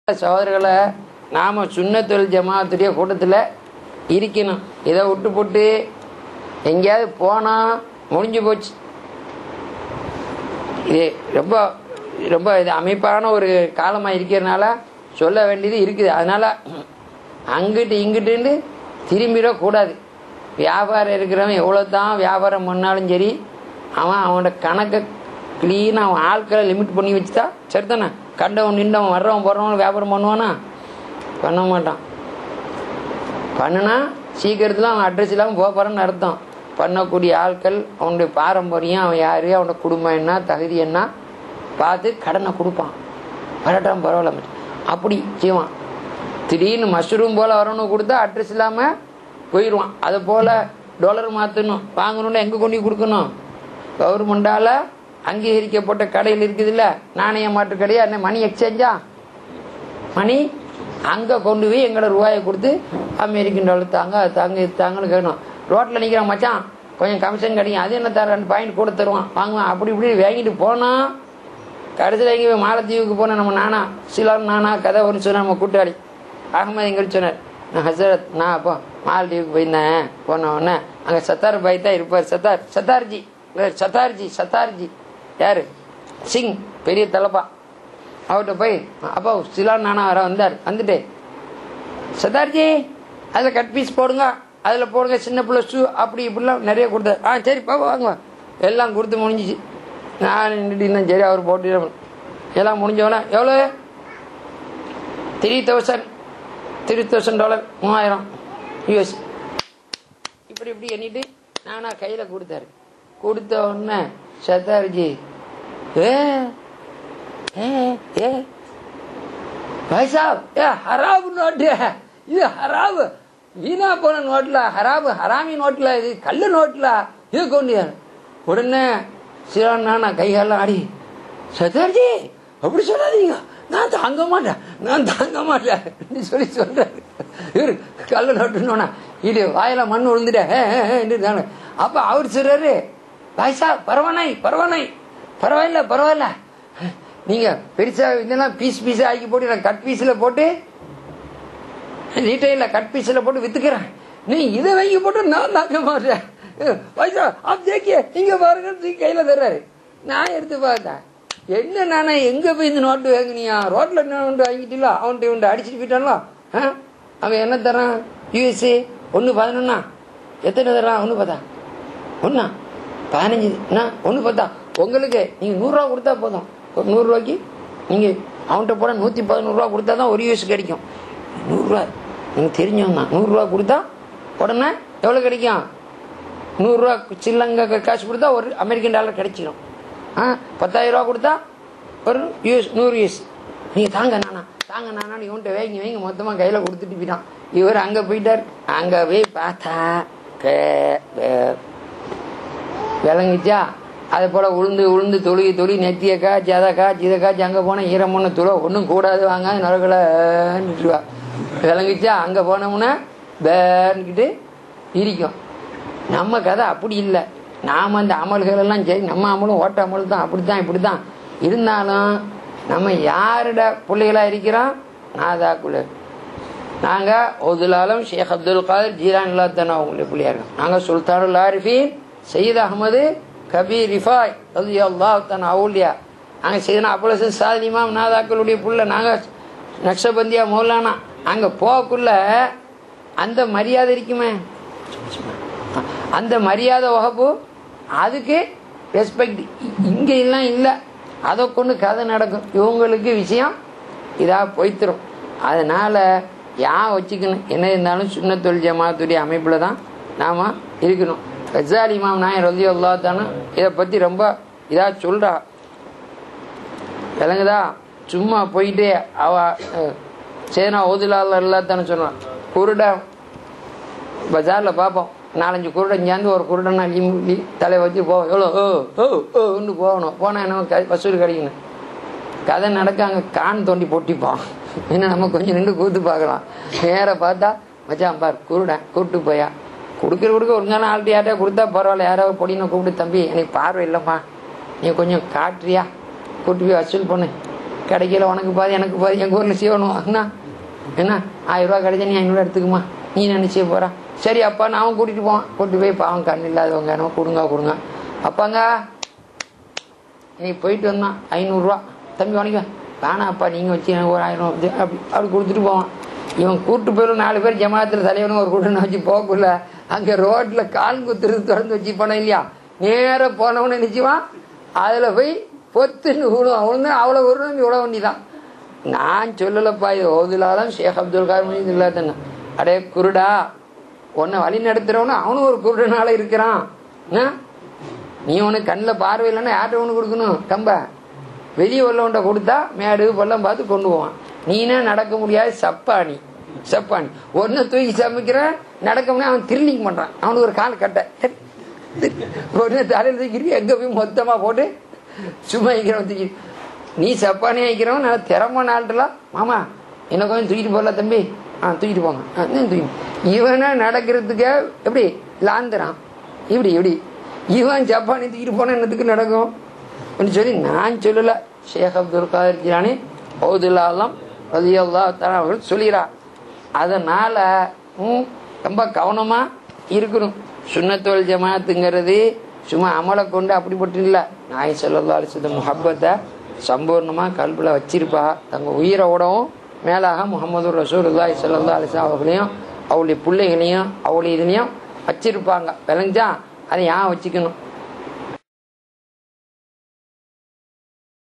சகோதரர்களை நாம் சுன்னத்துல் ஜமாத்துடைய கூட்டத்தில் இருக்கணும். இதை விட்டு போட்டு எங்கேயாவது போனால் முடிஞ்சு போச்சு. இது ரொம்ப ரொம்ப இது அமைப்பான ஒரு காலமாக இருக்கிறதுனால சொல்ல வேண்டியது இருக்குது. அதனால் அங்கிட்டு இங்கிட்டு திரும்பிடக்கூடாது. வியாபாரம் இருக்கிறவன் எவ்வளோ தான் வியாபாரம் பண்ணாலும் சரி, அவனோட கணக்கை க்ளீனாக அவன் ஆட்களை லிமிட் பண்ணி வச்சுட்டா சரிதானே. கண்டவன் நின்றவன் வர்றவன் போடுறவன் வியாபாரம் பண்ணுவானா? பண்ண மாட்டான். பண்ணுனா சீக்கிரத்தில் அவன் அட்ரஸ் இல்லாமல் போக போகிறான்னு அர்த்தம். பண்ணக்கூடிய ஆட்கள் அவனுடைய பாரம்பரியம், அவன் யார், அவனோட குடும்பம் என்ன, தகுதி என்ன பார்த்து கடனை கொடுப்பான். வரட்டான் பரவாயில்ல அப்படி செய்வான். திடீர்னு மஷ்ரூம் போல் வரணும் கொடுத்தா அட்ரஸ் இல்லாமல் போயிடுவான். அதை போல் டாலர் மாற்றணும், வாங்கணும்னா எங்கே கொண்டு கொடுக்கணும்? கவர்மெண்டால் அங்கீகரிக்கப்பட்ட கடையில் இருக்குதுல்ல, நாணய மாற்று கடையா, என்ன மணி எக்ஸ்சேஞ்சா, மணி அங்கே கொண்டு போய் எங்களோட ரூபாயை கொடுத்து அமெரிக்கன் டாலர் தாங்க அது தாங்க இது தாங்கன்னு கேட்கணும். ரோட்டில் நிற்கிறான், மச்சான் கொஞ்சம் கமிஷன் கிடைக்கும், அது என்ன தர 2 பாயிண்ட் கூட தருவான், வாங்குவான். அப்படி இப்படி வாங்கிட்டு போனால் கடைசியில் எங்கே மாலத்தீவுக்கு போனால் நம்ம நானா சிலார் நானா கதை ஒரு சொன்ன நம்ம கூட்டாளி அகமது எங்கிட்ட சொன்னார். நான் ஹசரத் நான் அப்போ மாலத்தீவுக்கு போயிருந்தேன். போன உடனே அங்கே சத்தார் பாய் தான் இருப்பார். சத்தார்ஜி யாரு? சிங் பெரிய தலப்பா. அவர்கிட்ட போய் அப்போ சிலார் நானா வர வந்தார். வந்துட்டு சத்தார்ஜி அதில் கட் பீஸ் போடுங்க, அதில் போடுங்க, சின்ன பிள்ளை ஷூ அப்படி இப்படிலாம் நிறைய கொடுத்தாரு. சரி பாப்பா வாங்குவேன். எல்லாம் கொடுத்து முடிஞ்சிச்சு. நான் நின்றுட்டு இருந்தேன். சரி அவர் போட்டு எல்லாம் முடிஞ்சவொடனே எவ்வளோ? $3,000 $3000 இப்படி இப்படி எண்ணிட்டு நானா கையில் கொடுத்தாரு. கொடுத்த உடனே சத்தார்ஜி பாய் சாப் ஹராபு நோட்டு, இது ஹராபு, வீணா போன நோட்டில், ஹராமி நோட்டில், இது கல்லு நோட்டில், இது கொண்டு. உடனே சிறானா கைகாலாம் ஆடி, சத்தார்ஜி அப்படி சொல்லாதீங்க, நான் தாங்க மாட்டேன் சொல்லி சொல்றாரு. இவரு கல்லு நோட்டுன்னு இது வாயில மண் விழுந்துட்டேன். அப்ப அவர் சொல்றாரு, பாய் சாப் பரவாயில்ல, நீங்க பெருசா இதெல்லாம் பீஸா ஆக்கி போட்டு நான் கட் பீஸ்ல போட்டு ரீட்டைல கட் பீஸ்ல போட்டு வித்துக்கிறேன், நீ இதை வாங்கி போட்டு நான் தாங்க மாட்டேன். பைசா அப் தேக்கிய இங்க பாருங்க கையில தர்றாரு. நான் எடுத்து பார்த்தேன், என்ன நானே எங்க போய் இந்த நோட்டு வாங்கினியா? ரோட்ல நோட்டு வாங்கிட்டீங்களா? அவன்கிட்ட அடிச்சுட்டு போயிட்டான்ல. அவன் என்ன தரான்? USA 1.11 எத்தனை தரான்? 1.10 1.15 1.10. உங்களுக்கு நீங்க 100 ரூபா கொடுத்தா போதும். ஒரு 100 ரூபாய்க்கு நீங்க அவன்கிட்ட போட 111 ரூபா கொடுத்தா தான் ஒரு US கிடைக்கும். 100 ரூபா நீங்க தெரிஞ்சவங்க தான். 100 ரூபா கொடுத்தா உடனே எவ்வளவு கிடைக்கும்? 100 ரூபா சில்லங்க காசு கொடுத்தா ஒரு அமெரிக்கன் டாலர் கிடைச்சிடும். 10,000 ரூபா கொடுத்தா ஒரு $100 US. நீங்க தாங்க நானா இவன்கிட்ட வைங்க மொத்தமா கையில கொடுத்துட்டு போயிட்டான். இவர் அங்க போயிட்டார். அங்க போய் பார்த்தா விளங்கிச்சா? அதை போல உளுந்து தொழுகி நெத்திய காய்ச்சி அதை காய்ச்சி அங்கே போனால் ஈரமான துளை ஒன்றும் கூடாது வாங்க நரகலன்னுட்டுவா. விளங்கிச்சா? அங்கே போனோம்னா பேன்கிட்டு இருக்கும். நம்ம கதை அப்படி இல்லை. நாம் அந்த அமல்கள் எல்லாம் சரி, நம்ம அமலும் ஓட்ட அமல் தான், இப்படித்தான் இருந்தாலும் நம்ம யாரோட பிள்ளைகளா இருக்கிறோம்? நாதாக்குள்ள நாங்கள் ஒதுலாலம் ஷேக் அப்துல் காதர் ஜீலான் தானே அவங்களுடைய பிள்ளையா இருக்கோம். நாங்கள் சுல்தானுல் ஆரிஃபீன் சையத் அஹமது கபீர் ரிஃபாய் ரலியல்லாஹு தஆலா அவுலியா. நாங்கள் செய்தனா அபுல் சாதில் இமாம் நாதாக்களுடைய புள்ள. நாங்கள் நக்ஷபந்தியா மௌலானா. அங்கே போகக்குள்ள அந்த மரியாதை இருக்குமே, அந்த மரியாதை வகுப்பு, அதுக்கு ரெஸ்பெக்ட் இங்கே எல்லாம் இல்லை. அதை கொண்டு கதை நடக்கும். இவங்களுக்கு விஷயம் இதாக போய்த்திரும். அதனால வச்சுக்கணும். என்ன இருந்தாலும் சுன்னத்துல் ஜமாத்துடைய அமைப்பில் தான் நாம் இருக்கணும். கஸாலி இமாம் நாயர் ரலியல்லாஹு தஆலா இதை பற்றி ரொம்ப இதாக சொல்கிறா. விளங்குதா? சும்மா போயிட்டு சேனா ஓதுலால் எல்லாத்தானே சொல்கிறான். குருடை பஜாரில் பார்ப்போம், 4-5 குருடை சேர்ந்து ஒரு குருடனா தலை வச்சு போவோம். எவ்வளோ ஒன்று போகணும். போனால் என்ன வசூல் கிடைக்கணும். கதை நடக்க அங்கே கான் தோண்டி பொட்டிப்போம். ஏன்னா நம்ம கொஞ்சம் நின்று கூத்து பார்க்கலாம். நேராக பார்த்தா மச்சான் பார் குருடன் கூப்பிட்டு போயா கொடுக்க ஒருங்கான ஆள்கிட்ட யார்ட்டா கொடுத்தா பரவாயில்ல. யாராவது பொடினை கூப்பிட்டு, தம்பி எனக்கு பார்வை இல்லைம்மா, நீ கொஞ்சம் காட்டுறியா, கூட்டு போய் வசூல் பண்ணு, கிடைக்கல, உனக்கு பாதி எனக்கு பாதி, எங்கள் ஊரில் செய்யணும் அண்ணா. என்ன 1000 ரூபா கிடைச்சா நீ 500 எடுத்துக்குமா, நீ நினைச்சே போறா. சரி அப்பா நான் கூட்டிட்டு போவான். கூட்டிட்டு போய் பாவம் கண் இல்லாதவங்க என்ன கொடுங்க அப்பாங்க நீ போயிட்டு வந்தான் 500 ரூபா தம்பி வாங்கிக்குவேன். வேணாம் அப்பா நீங்க வச்சு எனக்கு ஒரு 1000 அப்படி கொடுத்துட்டு போவான். இவன் கூட்டு போயிடும் 4 பேர் ஜமாத்துல தலைவனும் ஒரு கூட்டணி வச்சு போகக்குள்ள அங்க ரோட்ல கால் குத்துறது திறந்து வச்சு போனோம் இல்லையா, நேர போனவனு நினைச்சுவான் அதுல போய் பொத்துன்னு விடும். அவனு அவ்வளவு ஒரு விட வேண்டிதான். நான் சொல்லலப்பா, இது ஓதுலாதான் ஷேக் அப்துல் காதர் இல்லாதங்க. அடே குருடா, உன்னை வழி நடத்துறவனு அவனும் ஒரு குருடனால இருக்கிறான். நீ உனக்கு கண்ணில் பார்வை இல்லைன்னா யார்ட்ட ஒன்று கொடுக்கணும், கம்ப வெளியே உள்ளவன்ட்ட கொடுத்தா மேடு பள்ளம் பார்த்து கொண்டு போவான். நீனா நடக்க முடியாது சப்பானி ஒன்னு தூக்கி சமைக்கிற நடக்க முடியாது. அவன் திருநிக்க மாட்டான், அவனுக்கு ஒரு கால் கட்ட ஒன்னு தலையில் தூக்கி எங்க போய் மொத்தமா போட்டு சும்மா வைக்கிறவன் தூக்கி. நீ சப்பானி வைக்கிறவன் நல்லா திறம நாள்லாம் மாமா என்ன கொஞ்சம் தூக்கிட்டு போடல தம்பி, தூக்கிட்டு போங்க தூக்கி. இவனை நடக்கிறதுக்கு எப்படி லாந்துறான் இப்படி இவன் ஜப்பானி தூக்கிட்டு போன என்னத்துக்கு நடக்கும் சொல்லி நான் சொல்லல. ஷேக் அப்துல் காதர் ஜிலானி ரலியல்லாஹு தஆலா அவர்கள் சொல்கிறார். அதனால ரொம்ப கவனமா இருக்கணும். சுன்னத் வல் ஜமாஅத்துங்கிறது சும்மா அமலை கொண்டு அப்படிப்பட்டு இல்லை. நாயகம் ஸல்லல்லாஹு அலைஹி வஸல்லம் முஹப்பத்தை சம்பூர்ணமா கல்புல வச்சிருப்பா. தங்க உயிரை விடவும் மேலாக முஹம்மது ரசூலுல்லாஹி ஸல்லல்லாஹு அலைஹி வஸல்லம் அவர்களையும் அவளுடைய பிள்ளைகளையும் அவளுடைய இதுலையும் வச்சிருப்பாங்க. விளங்குச்சா? அதை ஏன் வச்சுக்கணும்?